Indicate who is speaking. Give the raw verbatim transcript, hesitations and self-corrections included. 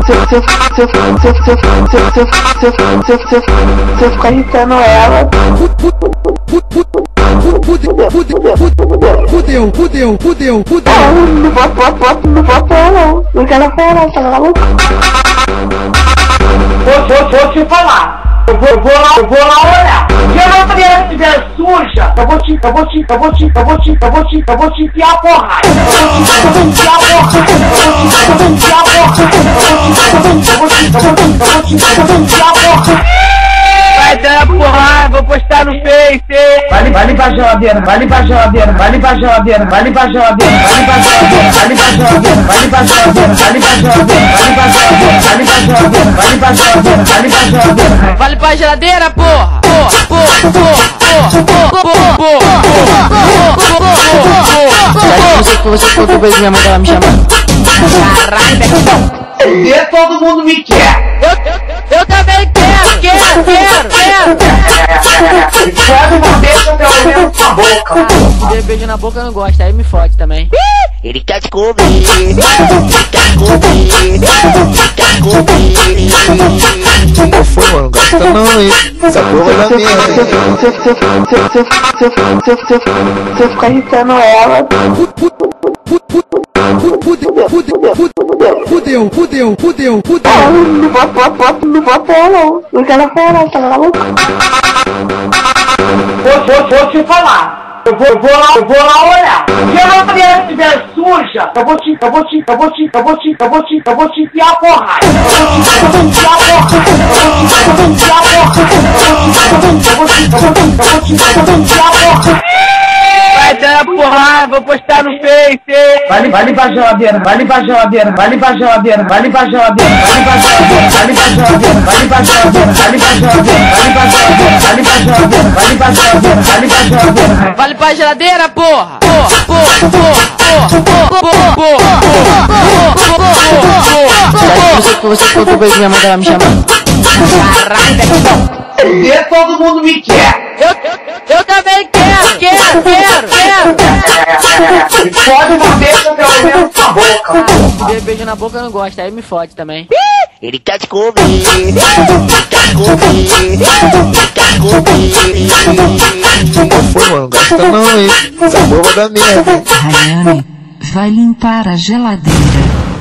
Speaker 1: você ficar irritando ela.
Speaker 2: Fudeu, fudeu, fudeu, fudeu.
Speaker 1: Não voto, não voto ela não. Não quero ela, tá maluco?
Speaker 3: Vou, vou, vou te falar. Eu vou, eu vou lá, eu vou lá olhar. Se a bandeira estiver suja, eu vou te, eu vou te, eu vou te, eu vou te, eu vou te, eu vou te enfiar a porrada. Eu vou te enfiar a porrada. Eu vou te enfiar a porrada. Eu vou te, eu vou te, eu vou te, eu vou te, eu vou te enfiar a porrada.
Speaker 4: Vai dar porrada, vou postar no Face.
Speaker 3: Vai limpar, vai limpar a geladeira, vai limpar a geladeira, vai limpar a geladeira, vai limpar a geladeira, vai limpar a geladeira, vai limpar a geladeira, vai limpar a geladeira, vai limpar a geladeira, vai limpar a geladeira, vai limpar a geladeira, vai limpar a geladeira, vai limpar a geladeira.
Speaker 4: Vai limpar a geladeira, porra! Porra, porra, porra, porra, porra,
Speaker 5: Você que você contou pra minha mãe tava me chamando.
Speaker 4: caralho, Beckão!
Speaker 3: E todo mundo me quer.
Speaker 4: Eu, eu, eu também quero, quero, quero, quero!
Speaker 3: Pode não deixa até o menos na boca.
Speaker 4: Se der beijo na boca eu não gosto, aí me fode também.
Speaker 5: Ele quer te comer, ele quer te comer, ele quer comer. Qual foi, mano? Gasta não, hein? Essa porra da merda.
Speaker 1: Você ficar irritando ela.
Speaker 2: Fudeu, fudeu, fudeu, fudeu.
Speaker 1: Não voto, não voto ela não. Não quero ela, tá maluco?
Speaker 3: Vou, vou, vou te falar. Eu vou, eu vou lá, eu vou lá olhar. Se a bandeira estiver suja, eu vou te, eu vou te, eu vou te, eu vou te, eu vou te, eu vou te enfiar a porrada. Eu vou te, eu vou te enfiar a porrada. Eu vou te, eu vou te enfiar a porrada. Eu vou te, eu vou te, eu vou te, eu vou te, eu vou te enfiar a porrada.
Speaker 4: Vai dar porrada, vou postar no Face.
Speaker 3: Vai, vai limpar a geladeira, vai limpar a geladeira, vai limpar a geladeira, vai limpar a geladeira, vai limpar a geladeira, vai limpar a geladeira, vai limpar a geladeira, vai limpar a geladeira, vai limpar a geladeira, vai limpar a geladeira, vai limpar a geladeira, vai limpar a geladeira.
Speaker 4: Vai limpar a geladeira, porra! Porra, porra, porra, porra, porra,
Speaker 5: Você que você contou pra minha mãe tava me chamando.
Speaker 4: caralho, Beckão!
Speaker 3: E todo mundo me quer.
Speaker 4: Eu, eu, eu também quero, quero, quero, quero!
Speaker 3: Pode não deixa até o menos na boca.
Speaker 4: Se der beijo na boca eu não gosto, aí me fode também.
Speaker 5: Ele quer te comer, ele quer te comer, ele quer comer. Qual foi, mano? Gasta não, hein? Essa porra da merda.
Speaker 6: Rayane, vai limpar a geladeira.